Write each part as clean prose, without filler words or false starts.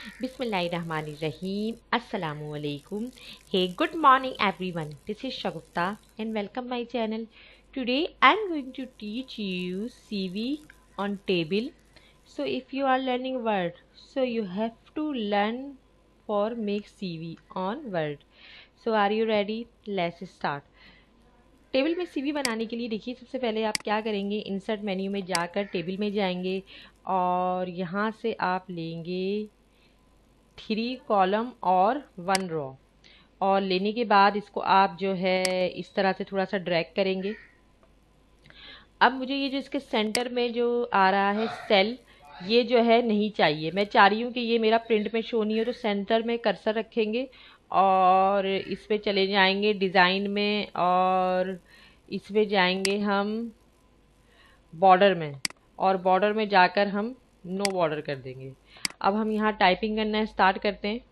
Bismillahirrahmanirrahim. Assalamualaikum. Hey, good morning everyone. This is Shagufta and welcome my channel. Today I'm going to teach you CV on table. So if you are learning Word, so you have to learn for make CV on Word. So are you ready? Let's start. Table में CV बनाने के लिए देखिए सबसे पहले आप क्या करेंगे, इंसर्ट मेन्यू में जाकर टेबल में जाएंगे और यहाँ से आप लेंगे 3 कॉलम और 1 रो और लेने के बाद इसको आप जो है इस तरह से थोड़ा सा ड्रैग करेंगे। अब मुझे ये जो इसके सेंटर में जो आ रहा है सेल, ये जो है नहीं चाहिए। मैं चाह रही हूँ कि ये मेरा प्रिंट में शो नहीं हो, तो सेंटर में कर्सर रखेंगे और इस पे चले जाएंगे डिज़ाइन में और इसमें जाएंगे हम बॉर्डर में और बॉर्डर में जाकर हम नो बॉर्डर कर देंगे। अब हम यहाँ टाइपिंग करना स्टार्ट करते हैं।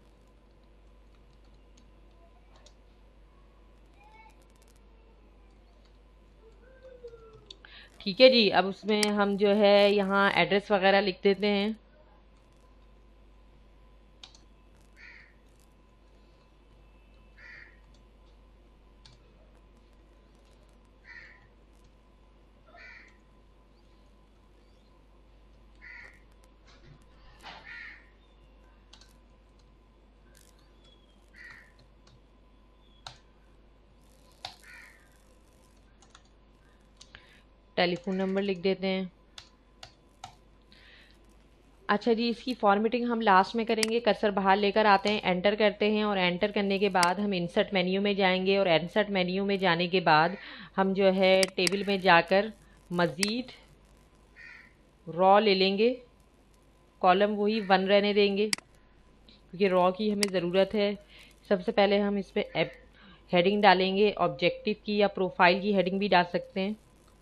ठीक है जी। अब उसमें हम जो है यहाँ एड्रेस वगैरह लिख देते हैं। टेलीफोन नंबर लिख देते हैं। अच्छा जी, इसकी फॉर्मेटिंग हम लास्ट में करेंगे। कर्सर बाहर लेकर आते हैं, एंटर करते हैं और एंटर करने के बाद हम इंसर्ट मेन्यू में जाएंगे और इंसर्ट मेन्यू में जाने के बाद हम जो है टेबल में जाकर मज़ीद रॉ ले लेंगे। कॉलम वही 1 रहने देंगे क्योंकि रॉ की हमें ज़रूरत है। सबसे पहले हम इस पर हेडिंग डालेंगे, ऑब्जेक्टिव की या प्रोफाइल की हेडिंग भी डाल सकते हैं।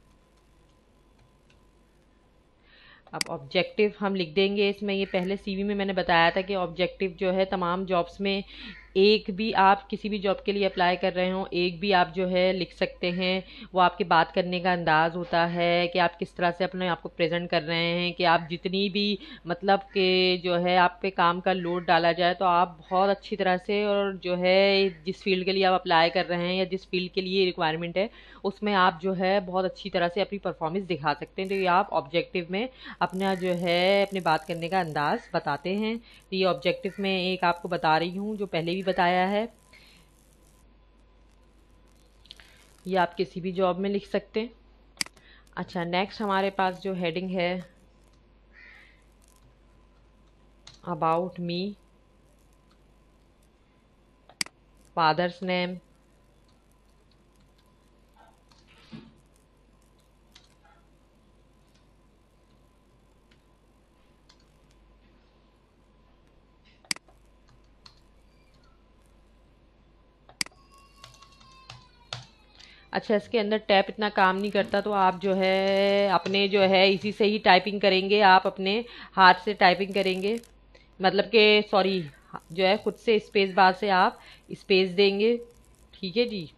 अब ऑब्जेक्टिव हम लिख देंगे इसमें। ये पहले सीवी में मैंने बताया था कि ऑब्जेक्टिव जो है तमाम जॉब्स में एक भी आप किसी भी जॉब के लिए अप्लाई कर रहे हो एक भी आप जो है लिख सकते हैं। वो आपके बात करने का अंदाज़ होता है कि आप किस तरह से अपने आप को प्रेजेंट कर रहे हैं, कि आप जितनी भी मतलब कि जो है आप पे काम का लोड डाला जाए तो आप बहुत अच्छी तरह से और जो है जिस फील्ड के लिए आप अप्लाई कर रहे हैं या जिस फील्ड के लिए रिक्वायरमेंट है उसमें आप जो है बहुत अच्छी तरह से अपनी परफॉर्मेंस दिखा सकते हैं। तो ये आप ऑब्जेक्टिव में अपना जो है अपने बात करने का अंदाज़ बताते हैं। तो ये ऑब्जेक्टिव में एक आपको बता रही हूँ जो पहले भी बताया है। ये आप किसी भी जॉब में लिख सकते हैं। अच्छा, नेक्स्ट हमारे पास जो हेडिंग है अबाउट मी, फादर्स नेम, अच्छा इसके अंदर टैप इतना काम नहीं करता तो आप जो है अपने जो है इसी से ही टाइपिंग करेंगे। आप अपने हाथ से टाइपिंग करेंगे, मतलब कि सॉरी जो है खुद से स्पेस बार से आप स्पेस देंगे। ठीक है जी।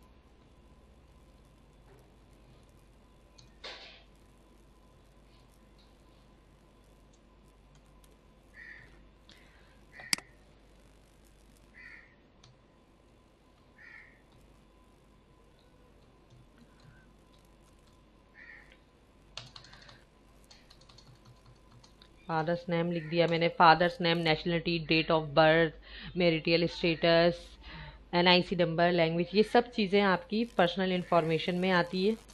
फादर्स नेम लिख दिया मैंने। Father's name, nationality, date of birth, marital status, NIC number, language, ये सब चीज़ें आपकी पर्सनल इंफॉर्मेशन में आती है।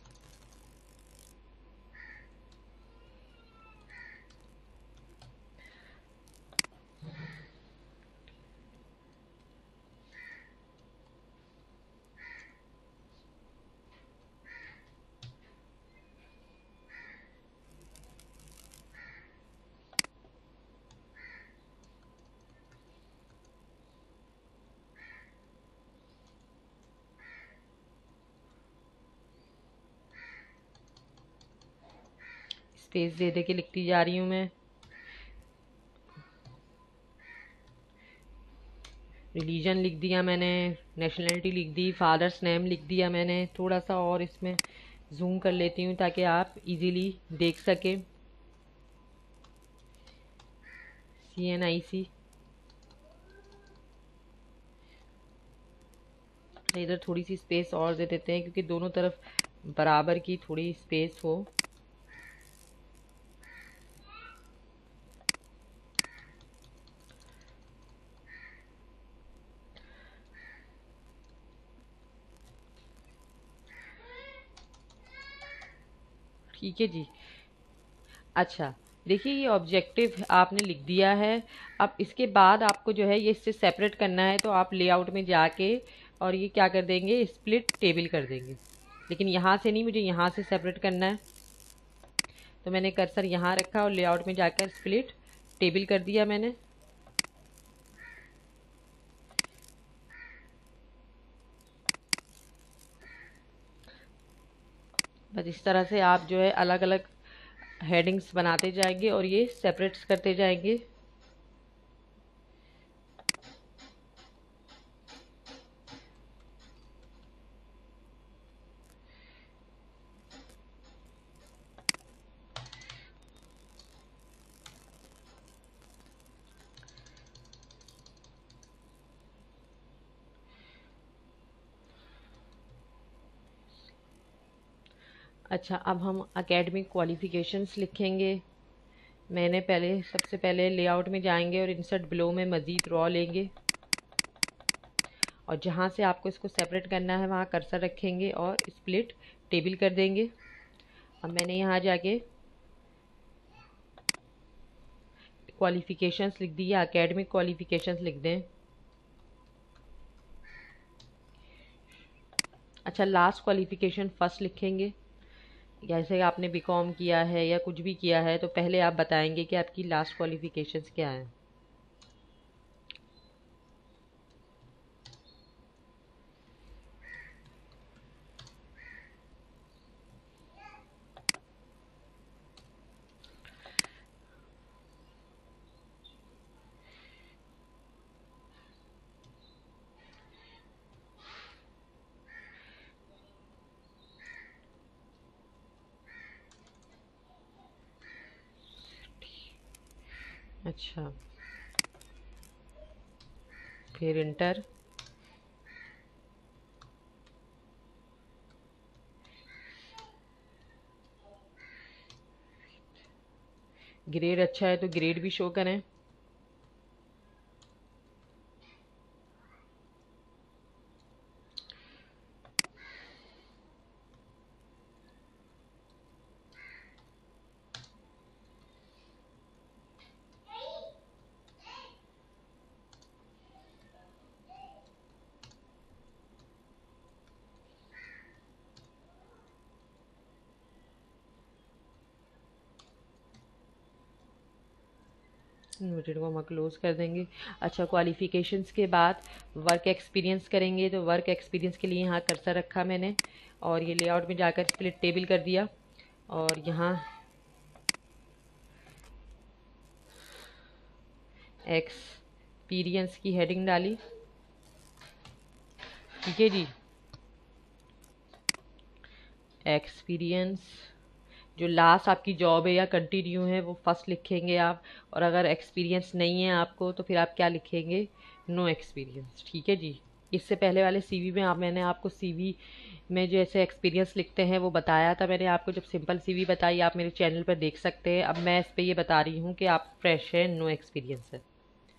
स्पेस दे दे के लिखती जा रही हूँ मैं। रिलीजन लिख दिया मैंने, नेशनलिटी लिख दी, फादर्स नेम लिख दिया मैंने। थोड़ा सा और इसमें जूम कर लेती हूँ ताकि आप इजीली देख सकें। CNIC, अच्छा, इधर थोड़ी सी स्पेस और दे देते हैं क्योंकि दोनों तरफ बराबर की थोड़ी स्पेस हो। ठीक है जी। अच्छा, देखिए ये ऑब्जेक्टिव आपने लिख दिया है। अब इसके बाद आपको जो है ये इससे सेपरेट करना है, तो आप लेआउट में जाके और ये क्या कर देंगे, स्प्लिट टेबल कर देंगे। लेकिन यहाँ से नहीं, मुझे यहाँ से सेपरेट करना है। तो मैंने कर्सर यहाँ रखा और लेआउट में जाकर स्प्लिट टेबल कर दिया मैंने। बस इस तरह से आप जो है अलग अलग हेडिंग्स बनाते जाएंगे और ये सेपरेट्स करते जाएंगे। अच्छा, अब हम एकेडमिक क्वालिफिकेशंस लिखेंगे। मैंने सबसे पहले लेआउट में जाएंगे और इंसर्ट बिलो में मज़ीद रॉ लेंगे और जहाँ से आपको इसको सेपरेट करना है वहाँ कर्सर रखेंगे और स्प्लिट टेबल कर देंगे। अब मैंने यहाँ जाके क्वालिफिकेशंस लिख दिया, एकेडमिक क्वालिफिकेशंस लिख दें। अच्छा, लास्ट क्वालिफिकेशन फर्स्ट लिखेंगे। जैसे आपने बीकॉम किया है या कुछ भी किया है तो पहले आप बताएंगे कि आपकी लास्ट क्वालिफिकेशंस क्या हैं। अच्छा, फिर इंटर। ग्रेड अच्छा है तो ग्रेड भी शो करें। इन्वर्टेड कॉमा क्लोज कर देंगे। अच्छा, क्वालिफिकेशंस के बाद वर्क एक्सपीरियंस करेंगे, तो वर्क एक्सपीरियंस के लिए यहाँ कर्सर रखा मैंने और ये लेआउट में जाकर स्प्लिट टेबल कर दिया और यहाँ एक्सपीरियंस की हेडिंग डाली। ठीक है जी, एक्सपीरियंस। जो लास्ट आपकी जॉब है या कंटिन्यू है वो फर्स्ट लिखेंगे आप, और अगर एक्सपीरियंस नहीं है आपको तो फिर आप क्या लिखेंगे, नो एक्सपीरियंस। ठीक है जी। इससे पहले वाले सीवी में मैंने आपको सीवी में जैसे एक्सपीरियंस लिखते हैं वो बताया था मैंने आपको, जब सिंपल सीवी बताई आप मेरे चैनल पर देख सकते हैं। अब मैं इस पर ये बता रही हूँ कि आप फ्रेश है, नो एक्सपीरियंस है।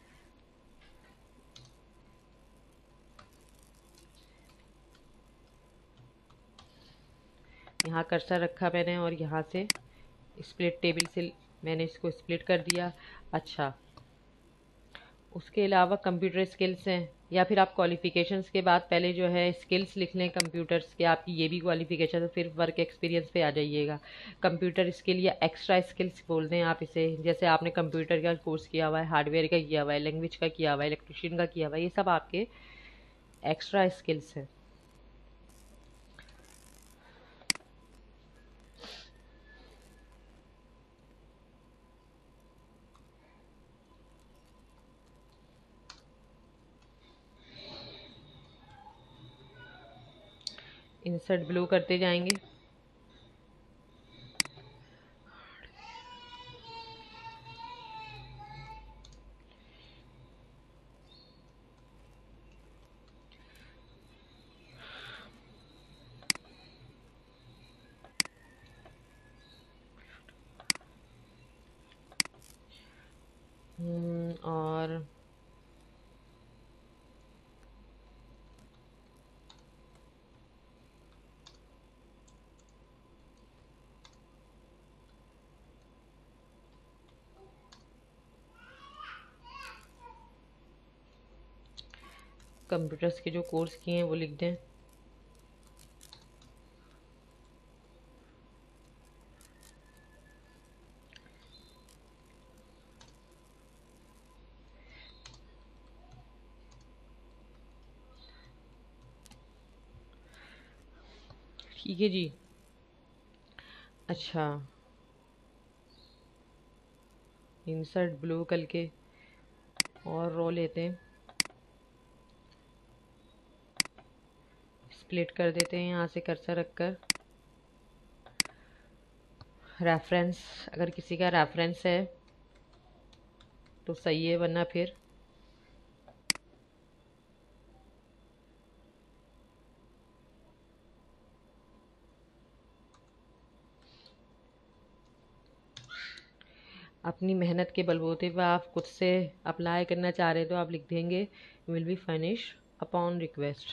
यहाँ कर्सर रखा मैंने और यहाँ से स्प्लिट टेबल से मैंने इसको स्प्लिट कर दिया। अच्छा, उसके अलावा कंप्यूटर स्किल्स हैं, या फिर आप क्वालिफिकेशंस के बाद पहले जो है स्किल्स लिख लें कंप्यूटर्स के, आपकी ये भी क्वालिफिकेशन है, फिर वर्क एक्सपीरियंस पे आ जाइएगा। कंप्यूटर स्किल या एक्स्ट्रा स्किल्स बोल दें आप इसे, जैसे आपने कंप्यूटर का कोर्स किया हुआ है, हार्डवेयर का किया हुआ है, लैंग्वेज का किया हुआ है, इलेक्ट्रिशियन का किया हुआ है, ये सब आपके एक्स्ट्रा स्किल्स हैं। इंसर्ट ब्लो करते जाएंगे। और कंप्यूटर्स के जो कोर्स किए हैं वो लिख दें। ठीक है जी। अच्छा, इंसर्ट ब्लू करके और रो लेते हैं, स्प्लिट कर देते हैं यहाँ से कर्सर रखकर। रेफरेंस, अगर किसी का रेफरेंस है तो सही है, वरना फिर अपनी मेहनत के बलबूते पर आप खुद से अप्लाई करना चाह रहे हो तो आप लिख देंगे will be finish upon request.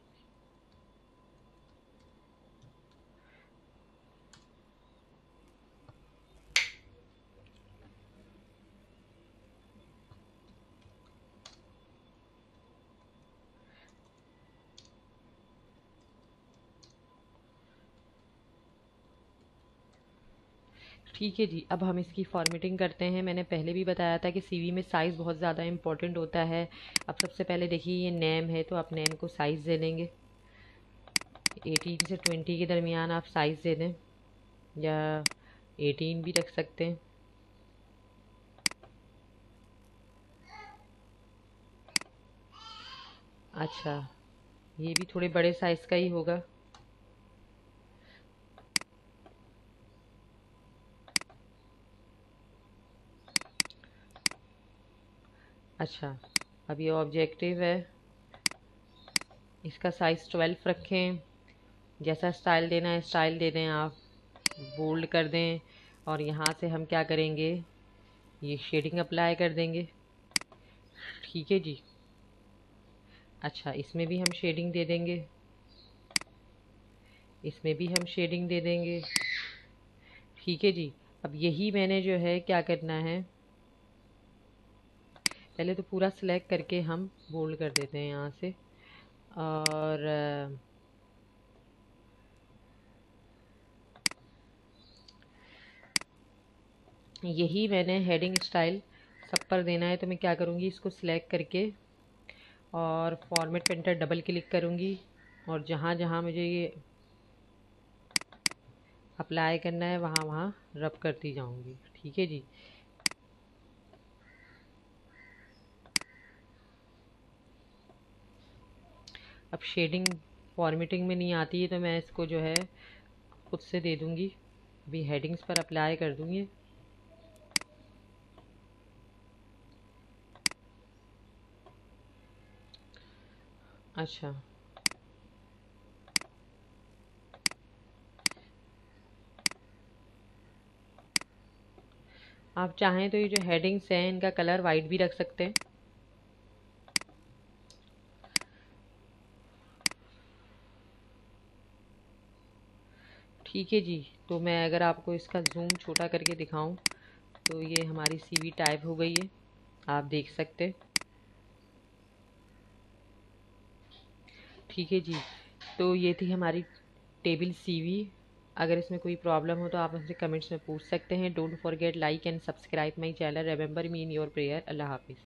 ठीक है जी। अब हम इसकी फॉर्मेटिंग करते हैं। मैंने पहले भी बताया था कि सीवी में साइज़ बहुत ज़्यादा इम्पोर्टेंट होता है। अब सबसे पहले देखिए, ये नेम है तो आप नेम को साइज़ दे देंगे 18 से 20 के दरमियान आप साइज़ दे दें, या 18 भी रख सकते हैं। अच्छा, ये भी थोड़े बड़े साइज़ का ही होगा। अच्छा, अब ये ऑब्जेक्टिव है, इसका साइज़ 12 रखें। जैसा स्टाइल देना है स्टाइल दे दें आप, बोल्ड कर दें। और यहाँ से हम क्या करेंगे, ये शेडिंग अप्लाई कर देंगे। ठीक है जी। अच्छा, इसमें भी हम शेडिंग दे देंगे, इसमें भी हम शेडिंग दे देंगे। ठीक है जी। अब यही मैंने जो है क्या करना है, पहले तो पूरा सिलेक्ट करके हम बोल्ड कर देते हैं यहाँ से। और यही मैंने हेडिंग स्टाइल सब पर देना है। तो मैं क्या करूँगी, इसको सिलेक्ट करके और फॉर्मेट पेंटर डबल क्लिक करूँगी, और जहाँ जहाँ मुझे ये अप्लाई करना है वहाँ वहाँ रब करती जाऊँगी। ठीक है जी। अब शेडिंग फॉर्मेटिंग में नहीं आती है तो मैं इसको जो है खुद से दे दूँगी, अभी हेडिंग्स पर अप्लाई कर दूँगी। अच्छा, आप चाहें तो ये जो हेडिंग्स हैं इनका कलर वाइट भी रख सकते हैं। ठीक है जी। तो मैं अगर आपको इसका जूम छोटा करके दिखाऊं तो ये हमारी सीवी टाइप हो गई है, आप देख सकते हैं। ठीक है जी। तो ये थी हमारी टेबल सीवी। अगर इसमें कोई प्रॉब्लम हो तो आप हमसे कमेंट्स में पूछ सकते हैं। Don't forget like and subscribe my channel. Remember me in your prayer. अल्लाह हाफिज़।